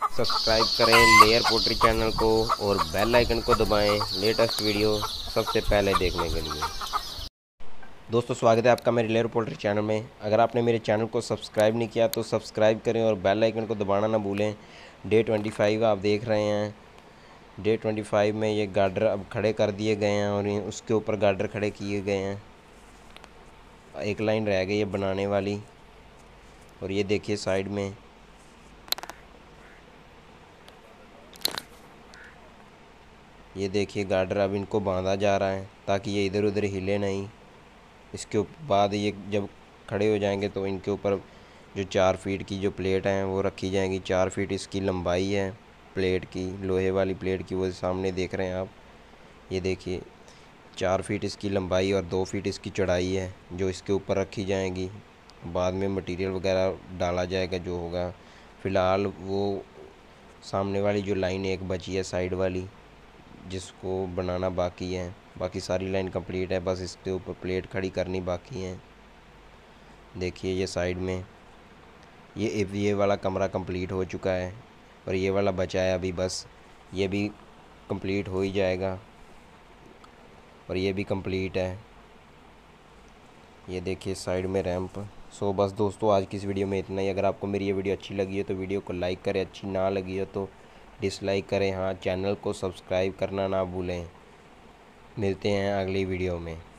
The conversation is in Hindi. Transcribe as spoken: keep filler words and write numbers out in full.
सब्सक्राइब करें लेयर पोट्री चैनल को और बेल आइकन को दबाएं लेटेस्ट वीडियो सबसे पहले देखने के लिए। दोस्तों स्वागत है आपका मेरे लेयर पोट्री चैनल में। अगर आपने मेरे चैनल को सब्सक्राइब नहीं किया तो सब्सक्राइब करें और बेल आइकन को दबाना ना भूलें। डे ट्वेंटी फाइव आप देख रहे हैं। डे ट्वेंटी फाइव में ये गार्डर अब खड़े कर दिए गए हैं और उसके ऊपर गार्डर खड़े किए गए हैं। एक लाइन रह गई है बनाने वाली और ये देखिए साइड में ये देखिए गार्डर अब इनको बांधा जा रहा है ताकि ये इधर उधर हिले नहीं। इसके बाद ये जब खड़े हो जाएंगे तो इनके ऊपर जो चार फीट की जो प्लेट हैं वो रखी जाएंगी। चार फीट इसकी लंबाई है प्लेट की, लोहे वाली प्लेट की, वो सामने देख रहे हैं आप। ये देखिए चार फीट इसकी लंबाई और दो फीट इसकी चौड़ाई है जो इसके ऊपर रखी जाएंगी। बाद में मटेरियल वगैरह डाला जाएगा जो होगा। फ़िलहाल वो सामने वाली जो लाइन एक बची है साइड वाली जिसको बनाना बाकी है, बाकी सारी लाइन कंप्लीट है, बस इसके ऊपर प्लेट खड़ी करनी बाकी है। देखिए ये साइड में ये ये वाला कमरा कंप्लीट हो चुका है और ये वाला बचा है अभी, बस ये भी कंप्लीट हो ही जाएगा और ये भी कंप्लीट है। ये देखिए साइड में रैंप। सो बस दोस्तों आज की इस वीडियो में इतना ही। अगर आपको मेरी ये वीडियो अच्छी लगी है तो वीडियो को लाइक करें, अच्छी ना लगी हो तो डिसलाइक करें। हाँ, चैनल को सब्सक्राइब करना ना भूलें। मिलते हैं अगली वीडियो में।